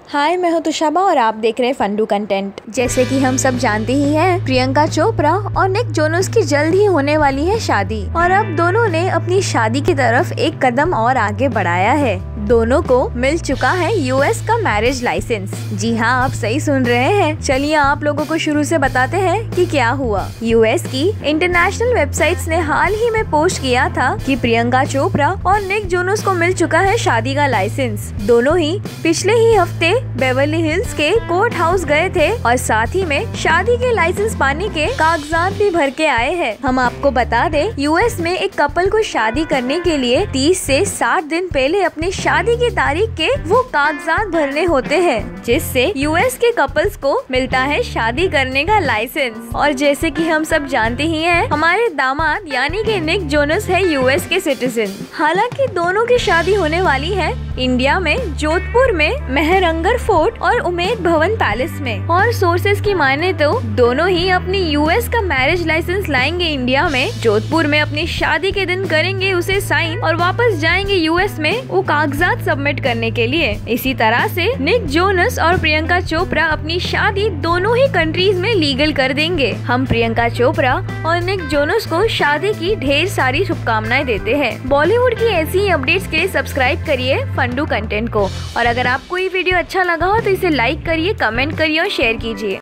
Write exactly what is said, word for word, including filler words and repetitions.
हाय, मैं हूं तुषाबा और आप देख रहे हैं फंडू कंटेंट। जैसे कि हम सब जानते ही हैं, प्रियंका चोपड़ा और निक जोनस की जल्द ही होने वाली है शादी और अब दोनों ने अपनी शादी की तरफ एक कदम और आगे बढ़ाया है। दोनों को मिल चुका है यूएस का मैरिज लाइसेंस। जी हाँ, आप सही सुन रहे हैं। चलिए आप लोगों को शुरू से बताते हैं कि क्या हुआ। यूएस की इंटरनेशनल वेबसाइट्स ने हाल ही में पोस्ट किया था कि प्रियंका चोपड़ा और निक जोनस को मिल चुका है शादी का लाइसेंस। दोनों ही पिछले ही हफ्ते बेवर्ली हिल्स के कोर्ट हाउस गए थे और साथ ही में शादी के लाइसेंस पाने के कागजात भी भर के आए हैं। हम आपको बता दें, यूएस में एक कपल को शादी करने के लिए तीस से साठ दिन पहले अपनी शादी की तारीख के वो कागजात भरने होते हैं, जिससे यूएस के कपल्स को मिलता है शादी करने का लाइसेंस। और जैसे कि हम सब जानते ही हैं, हमारे दामाद यानी कि निक जोनस है यूएस के सिटीजन। हालांकि दोनों की शादी होने वाली है इंडिया में, जोधपुर में मेहरंगर फोर्ट और उमेद भवन पैलेस में। और सोर्सेज की माने तो दोनों ही अपनी यूएस का मैरिज लाइसेंस लाएंगे इंडिया में, जोधपुर में अपनी शादी के दिन करेंगे उसे साइन और वापस जाएंगे यूएस में वो कागजात सबमिट करने के लिए। इसी तरह से निक जोनस और प्रियंका चोपड़ा अपनी शादी दोनों ही कंट्रीज में लीगल कर देंगे। हम प्रियंका चोपड़ा और निक जोनस को शादी की ढेर सारी शुभकामनाएं देते हैं। बॉलीवुड की ऐसी ही अपडेट्स के लिए सब्सक्राइब करिए फंडू कंटेंट को। और अगर आपको ये वीडियो अच्छा लगा हो तो इसे लाइक करिए, कमेंट करिए और शेयर कीजिए।